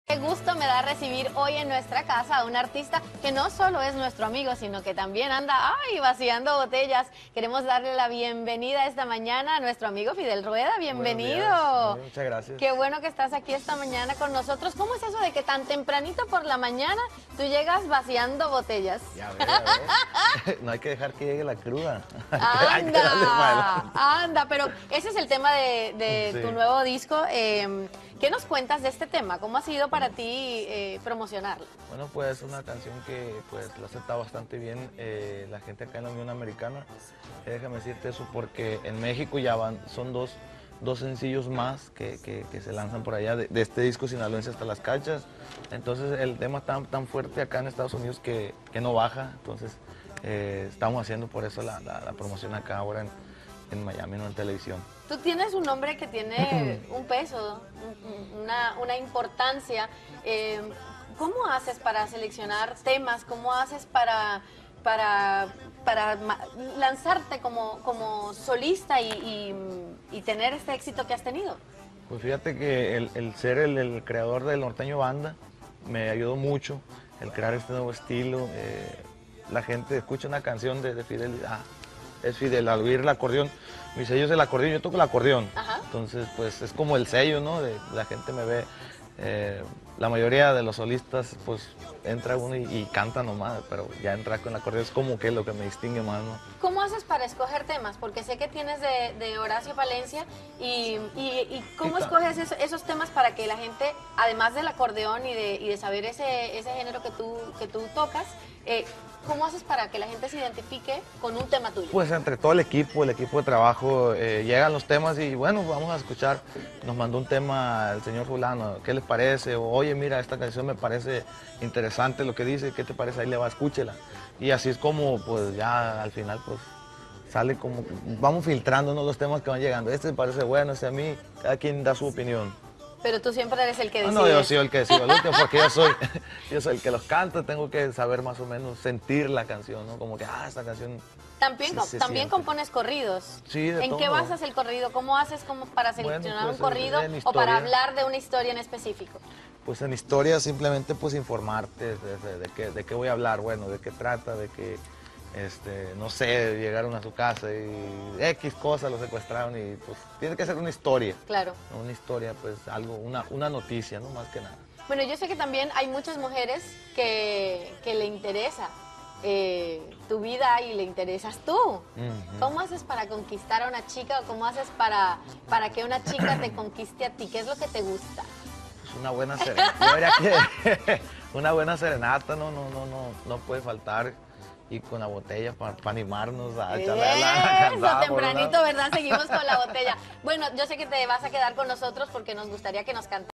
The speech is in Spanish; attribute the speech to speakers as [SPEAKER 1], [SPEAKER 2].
[SPEAKER 1] Qué gusto me da recibir hoy en nuestra casa a un artista que no solo es nuestro amigo, sino que también anda vaciando botellas. Queremos darle la bienvenida esta mañana a nuestro amigo Fidel Rueda. Bienvenido.
[SPEAKER 2] Muchas gracias.
[SPEAKER 1] Qué bueno que estás aquí esta mañana con nosotros. ¿Cómo es eso de que tan tempranito por la mañana tú llegas vaciando botellas?
[SPEAKER 2] Ya ves. No hay que dejar que llegue la cruda.
[SPEAKER 1] Anda, pero ese es el tema de
[SPEAKER 2] Sí.
[SPEAKER 1] tu nuevo disco. ¿Qué nos cuentas de este tema? ¿Cómo ha sido para ti promocionarlo?
[SPEAKER 2] Bueno, pues es una canción que pues lo ha aceptado bastante bien la gente acá en la Unión Americana. Déjame decirte eso porque en México ya son dos sencillos más que se lanzan por allá de este disco Sinaloense hasta las Cachas. Entonces el tema está tan fuerte acá en Estados Unidos que no baja. Entonces estamos haciendo por eso la promoción acá ahora en Miami, no en televisión.
[SPEAKER 1] Tú tienes un nombre que tiene un peso, una importancia. ¿Cómo haces para seleccionar temas? ¿Cómo haces para lanzarte como solista y tener este éxito que has tenido?
[SPEAKER 2] Pues fíjate que el ser el creador del Norteño Banda me ayudó mucho, el crear este nuevo estilo. La gente escucha una canción de Fidel y es Fidel, al oír el acordeón, mi sello es el acordeón, yo toco el acordeón.
[SPEAKER 1] Ajá.
[SPEAKER 2] Entonces pues es como el sello, ¿no? La gente me ve, la mayoría de los solistas pues entra uno y canta nomás, pero ya entrar con el acordeón es como que lo que me distingue más, ¿no?
[SPEAKER 1] ¿Cómo haces para escoger temas? Porque sé que tienes de Horacio Palencia y ¿cómo escoges esos temas para que la gente, además del acordeón y de saber ese género que tú tocas, ¿cómo haces para que la gente se identifique con un tema tuyo?
[SPEAKER 2] Pues entre todo el equipo de trabajo, llegan los temas y bueno, vamos a escuchar. Nos mandó un tema el señor fulano, ¿qué les parece? O, oye, mira, esta canción me parece interesante lo que dice, ¿qué te parece? Ahí le va, escúchela. Y así es como, pues ya al final, pues sale como, vamos filtrándonos los temas que van llegando. Este me parece bueno, este a mí, cada quien da su opinión.
[SPEAKER 1] Pero tú siempre eres el que decide.
[SPEAKER 2] No, yo soy el que decido el último, porque yo soy el que los canta, tengo que saber más o menos sentir la canción, ¿no? Como que, esta canción...
[SPEAKER 1] También
[SPEAKER 2] siente.
[SPEAKER 1] compones corridos.
[SPEAKER 2] Sí, de
[SPEAKER 1] ¿En
[SPEAKER 2] todo.
[SPEAKER 1] qué basas el corrido? ¿Cómo haces como para seleccionar
[SPEAKER 2] Bueno, pues,
[SPEAKER 1] un corrido
[SPEAKER 2] en
[SPEAKER 1] o para
[SPEAKER 2] historia.
[SPEAKER 1] hablar de una historia en específico?
[SPEAKER 2] Pues en historia simplemente pues informarte de qué voy a hablar, bueno, de qué trata, de que, no sé, llegaron a su casa y X cosas lo secuestraron y pues tiene que ser una historia.
[SPEAKER 1] Claro.
[SPEAKER 2] ¿No? Una historia, pues algo, una noticia, ¿no? Más que nada.
[SPEAKER 1] Bueno, yo sé que también hay muchas mujeres que le interesa tu vida y le interesas tú.
[SPEAKER 2] Ujú.
[SPEAKER 1] ¿Cómo haces para conquistar a una chica o cómo haces para que una chica te conquiste a ti? ¿Qué es lo que te gusta?
[SPEAKER 2] Pues una buena serenata. Yo diría que una buena serenata no puede faltar. Y con la botella para animarnos a echarle la
[SPEAKER 1] Eso, tempranito, ¿verdad? Seguimos con la botella. Bueno, yo sé que te vas a quedar con nosotros porque nos gustaría que nos cantaras